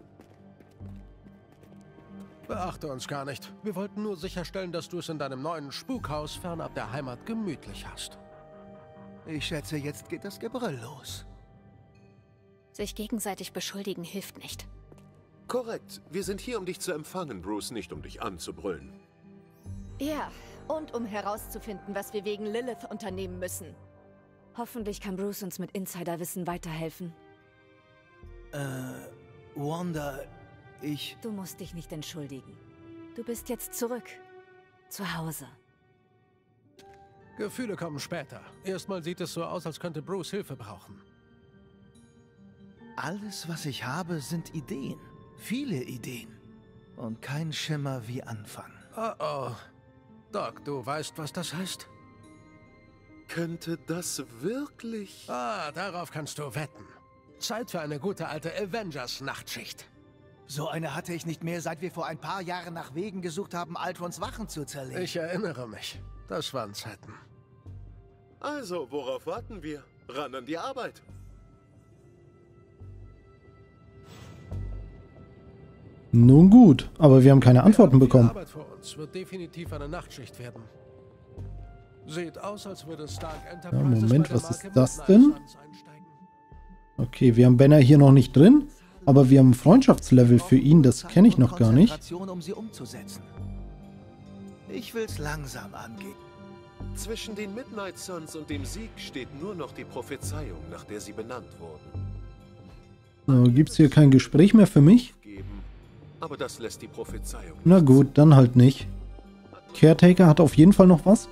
Speaker 12: Beachte uns gar nicht. Wir wollten nur sicherstellen, dass du es in deinem neuen Spukhaus fernab der Heimat gemütlich hast.
Speaker 18: Ich schätze, jetzt geht das Gebrüll los.
Speaker 2: Sich gegenseitig beschuldigen hilft nicht.
Speaker 7: Korrekt. Wir sind hier, um dich zu empfangen, Bruce, nicht um dich anzubrüllen.
Speaker 6: Ja, und um herauszufinden, was wir wegen Lilith unternehmen müssen.
Speaker 17: Hoffentlich kann Bruce uns mit Insiderwissen weiterhelfen.
Speaker 18: Äh, Wanda, ich...
Speaker 17: Du musst dich nicht entschuldigen. Du bist jetzt zurück. Zu Hause.
Speaker 12: Gefühle kommen später. Erstmal sieht es so aus, als könnte Bruce Hilfe brauchen.
Speaker 18: Alles, was ich habe, sind Ideen. Viele Ideen. Und kein Schimmer wie Anfang.
Speaker 12: Oh oh. Doc, du weißt, was das heißt?
Speaker 7: Könnte das wirklich...
Speaker 12: Ah, darauf kannst du wetten. Zeit für eine gute alte Avengers-Nachtschicht.
Speaker 18: So eine hatte ich nicht mehr, seit wir vor ein paar Jahren nach Wegen gesucht haben, Altrons Wachen zu zerlegen.
Speaker 12: Ich erinnere mich. Das waren Zeiten.
Speaker 7: Also, worauf warten wir? Ran an die Arbeit.
Speaker 1: Nun gut, aber wir haben keine Antworten bekommen.
Speaker 12: Die Arbeit vor uns wird definitiv eine Nachtschicht werden. Sieht aus, als würde Stark Enterprises
Speaker 1: Ja, Moment,
Speaker 12: bei der
Speaker 1: was ist
Speaker 12: Marke
Speaker 1: das
Speaker 12: Midnight
Speaker 1: denn?
Speaker 12: Suns einsteigen.
Speaker 1: Okay, wir haben Banner hier noch nicht drin, aber wir haben ein Freundschaftslevel für ihn, das kenne ich noch gar nicht.
Speaker 18: Konzentration, um sie umzusetzen. Ich will's langsam angehen.
Speaker 7: Zwischen den Midnight Suns und dem Sieg steht nur noch die Prophezeiung, nach der sie benannt wurden.
Speaker 1: So, gibt's hier kein Gespräch mehr für mich?
Speaker 7: Aber das lässt die Prophezeiung.
Speaker 1: Na gut, dann halt nicht. Caretaker hat auf jeden Fall noch was.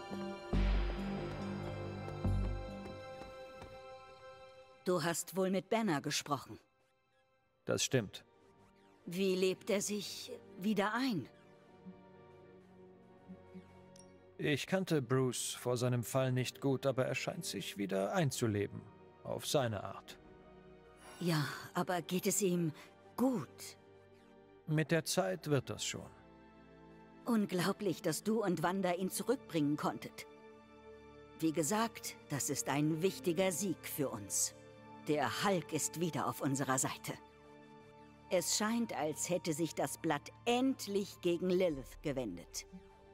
Speaker 4: Du hast wohl mit Banner gesprochen.
Speaker 3: Das stimmt.
Speaker 4: Wie lebt er sich wieder ein?
Speaker 3: Ich kannte Bruce vor seinem Fall nicht gut, aber er scheint sich wieder einzuleben. Auf seine Art.
Speaker 4: Ja, aber geht es ihm gut?
Speaker 3: Mit der Zeit wird das schon.
Speaker 4: Unglaublich, dass du und Wanda ihn zurückbringen konntet. Wie gesagt, das ist ein wichtiger Sieg für uns. Der Hulk ist wieder auf unserer Seite. Es scheint, als hätte sich das Blatt endlich gegen Lilith gewendet.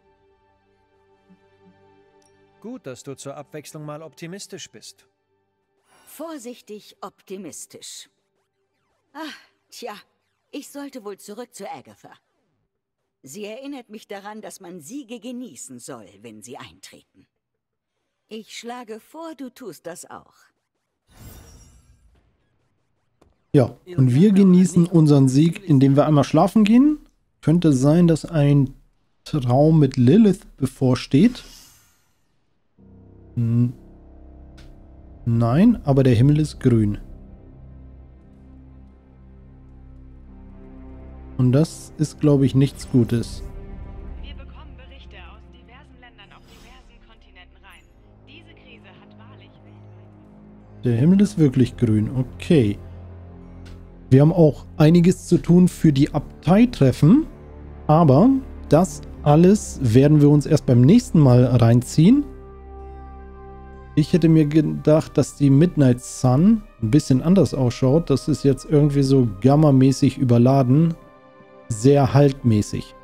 Speaker 3: Gut, dass du zur Abwechslung mal optimistisch bist.
Speaker 4: Vorsichtig optimistisch. Ach, tja, ich sollte wohl zurück zu Agatha. Sie erinnert mich daran, dass man Siege genießen soll, wenn sie eintreten. Ich schlage vor, du tust das auch.
Speaker 1: Ja, und wir genießen unseren Sieg, indem wir einmal schlafen gehen. Könnte sein, dass ein Traum mit Lilith bevorsteht. Hm. Nein, aber der Himmel ist grün. Und das ist, glaube ich, nichts Gutes.
Speaker 19: Wir bekommen Berichte aus diversen Ländern auf diversen Kontinenten rein. Diese Krise hat wahrlich weltweit.
Speaker 1: Der Himmel ist wirklich grün. Okay. Wir haben auch einiges zu tun für die Abteitreffen. Aber das alles werden wir uns erst beim nächsten Mal reinziehen. Ich hätte mir gedacht, dass die Midnight Sun ein bisschen anders ausschaut. Das ist jetzt irgendwie so gamma-mäßig überladen. Sehr haltmäßig.